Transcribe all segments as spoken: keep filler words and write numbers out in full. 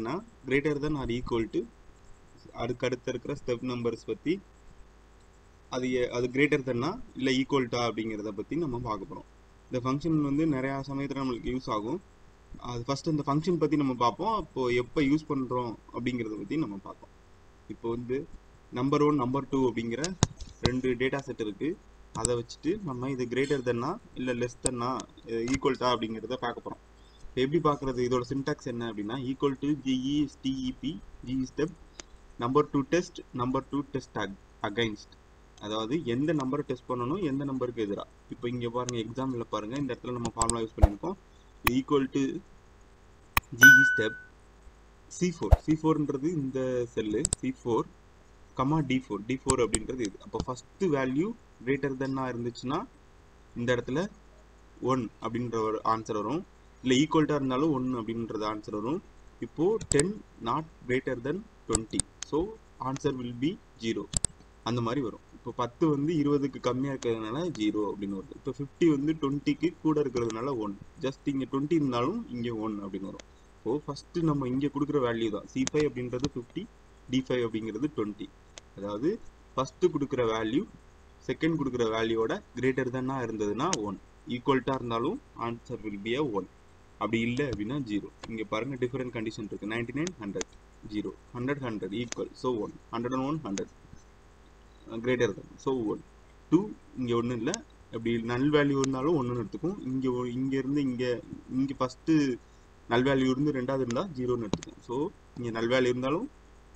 பார்த்தீங்கன்னா greater than or equal to அதுக்கு அடுத்து இருக்கிற ஸ்டெப் நம்பர்ஸ் பற்றி அது அது கிரேட்டர் தென்னா இல்லை ஈக்குவல்ட்டா அப்படிங்கிறத பற்றி நம்ம பார்க்க போகிறோம். இந்த ஃபங்க்ஷன் வந்து நிறையா சமயத்தில் நம்மளுக்கு யூஸ் ஆகும். அது ஃபஸ்ட்டு இந்த ஃபங்க்ஷன் பற்றி நம்ம பார்ப்போம். அப்போது எப்போ யூஸ் பண்ணுறோம் அப்படிங்கிறத பற்றி நம்ம பார்ப்போம். இப்போ வந்து நம்பர் ஒன் நம்பர் டூ அப்படிங்கிற ரெண்டு டேட்டா செட் இருக்குது. அதை வச்சுட்டு நம்ம இது கிரேட்டர் தென்னா இல்லை லெஸ் தென்னா ஈக்குவல்ட்டா அப்படிங்கிறத பார்க்க போகிறோம். இப்போ எப்படி பார்க்குறது, இதோட சின்டாக்ஸ் என்ன அப்படின்னா equal to GE DEP GE step number two test number two test against. அதாவது எந்த நம்பரை டெஸ்ட் பண்ணணும் எந்த நம்பருக்கு எதிராக. இப்போ இங்கே பாருங்கள், எக்ஸாம்பிளில் பாருங்கள், இந்த இடத்துல நம்ம ஃபார்முலா யூஸ் பண்ணியிருக்கோம். Equal to GE step C four C ஃபோர்ன்றது இந்த cell C four comma D four D four அப்படின்றது இது. அப்போ ஃபஸ்ட்டு வேல்யூ கிரேட்டர் தென்னாக இருந்துச்சுன்னா இந்த இடத்துல ஒன் அப்படின்ற ஒரு ஆன்சர் வரும். இல்லை ஈக்குவல்ட்டாக இருந்தாலும் ஒன்று அப்படின்றது ஆன்சர் வரும். இப்போது ten not greater than twenty, so answer will be zero. அந்த மாதிரி வரும். இப்போ பத்து வந்து இருபதுக்கு கம்மியாக இருக்கிறதுனால ஜீரோ அப்படின்னு வருது. இப்போ ஃபிஃப்டி வந்து டுவெண்ட்டிக்கு கூட இருக்கிறதுனால ஒன். ஜஸ்ட் இங்கே டுவெண்ட்டி இருந்தாலும் இங்கே ஒன் அப்படின்னு வரும். இப்போது ஃபஸ்ட்டு நம்ம இங்கே கொடுக்குற வேல்யூ தான் சி ஃபைவ் அப்படின்றது ஃபிஃப்டி, டி ஃபைவ் அப்படிங்கிறது டுவெண்ட்டி. அதாவது ஃபஸ்ட்டு கொடுக்குற வேல்யூ செகண்ட் கொடுக்குற வேல்யூவோட கிரேட்டர் தென்னாக இருந்ததுன்னா ஒன், ஈக்குவல்ட்டாக இருந்தாலும் answer will be a one. அப்படி இல்லை அப்படின்னா ஜீரோ. இங்கே பாருங்கள் டிஃப்ரெண்ட் கண்டிஷன் இருக்குது. Ninety nine hundred zero, hundred hundred equal, so one, hundred and one hundred greater than, so one. டூ இங்கே ஒன்றும் இல்லை, அப்படி நல் வேல்யூ இருந்தாலும் ஒன்றுன்னு எடுத்துக்கும். இங்கே இங்கேருந்து இங்கே இங்கே ஃபஸ்ட்டு நல் வேல்யூ இருந்து ரெண்டாவது இருந்தால் ஜீரோன்னு எடுத்துக்கும். ஸோ இங்கே நல் வேல்யூ இருந்தாலும்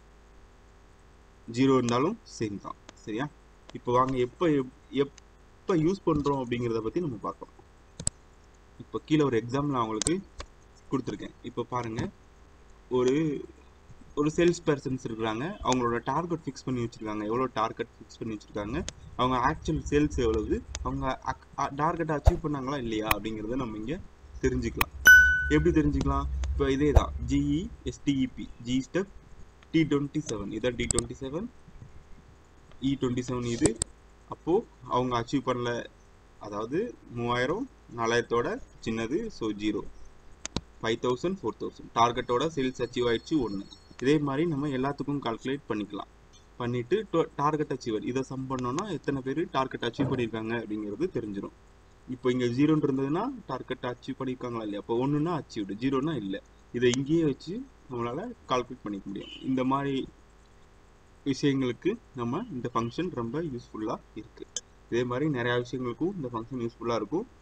ஜீரோ இருந்தாலும் சேம் தான். சரியா? இப்போ வாங்க எப்போ எப்போ யூஸ் பண்ணுறோம் அப்படிங்கிறத பற்றி நம்ம பார்க்கலாம். இப்போ கீழே ஒரு எக்ஸாம்பிள் நான் உங்களுக்கு கொடுத்துருக்கேன். இப்போ பாருங்கள், ஒரு ஒரு சேல்ஸ் பர்சன்ஸ் இருக்கிறாங்க. அவங்களோட டார்கெட் ஃபிக்ஸ் பண்ணி வச்சுருக்காங்க. எவ்வளோ டார்கெட் ஃபிக்ஸ் பண்ணி வச்சுருக்காங்க, அவங்க ஆக்சுவல் சேல்ஸ் எவ்வளவு, அவங்க டார்கெட்டை அச்சீவ் பண்ணாங்களா இல்லையா அப்படிங்கிறத நம்ம இங்கே தெரிஞ்சுக்கலாம். எப்படி தெரிஞ்சுக்கலாம்? இப்போ இதே தான் GE STEP G step D twenty seven இதான் D twenty seven E twenty seven இது. அப்போது அவங்க அச்சீவ் பண்ணல, அதாவது மூவாயிரம் நாலாயிரத்தோட சின்னது, so zero. Five thousand four thousand டார்கெட்டோட சேல்ஸ் அச்சீவ் ஆயிடுச்சு ஒன்று. இதே மாதிரி நம்ம எல்லாத்துக்கும் கால்குலேட் பண்ணிக்கலாம். பண்ணிவிட்டு டார்கெட் அச்சீவர் இதை சம் பண்ணோன்னா எத்தனை பேர் டார்கெட் அச்சீவ் பண்ணியிருக்காங்க அப்படிங்கிறது தெரிஞ்சிடும். இப்போ இங்கே ஜீரோன்னு இருந்ததுன்னா டார்கெட் அச்சீவ் பண்ணியிருக்காங்களா இல்லையா, அப்போ ஒன்றுனா அச்சீவ்டு, ஜீரோனா இல்லை. இதை இங்கேயே வச்சு நம்மளால் கால்குலேட் பண்ணிக்க முடியும். இந்த மாதிரி விஷயங்களுக்கு நம்ம இந்த ஃபங்க்ஷன் ரொம்ப யூஸ்ஃபுல்லாக இருக்குது. இதே மாதிரி நிறையா விஷயங்களுக்கும் இந்த ஃபங்க்ஷன் யூஸ்ஃபுல்லாக இருக்கும்.